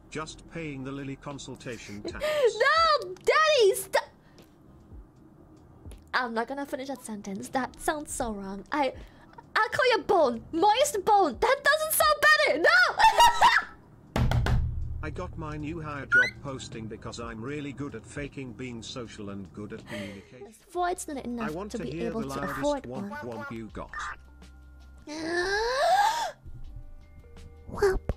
Just paying the Lily consultation tax. No, Daddy, stop! I'm not gonna finish that sentence. That sounds so wrong. I'll call you Bone. Moist Bone. That doesn't sound better. No! I got my new hire job posting because I'm really good at faking being social and good at communication. Void's not enough I want to be hear able the to loudest afford womp one. womp you got. Well,